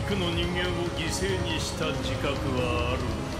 くの人間を犠牲にした自覚はあるのか？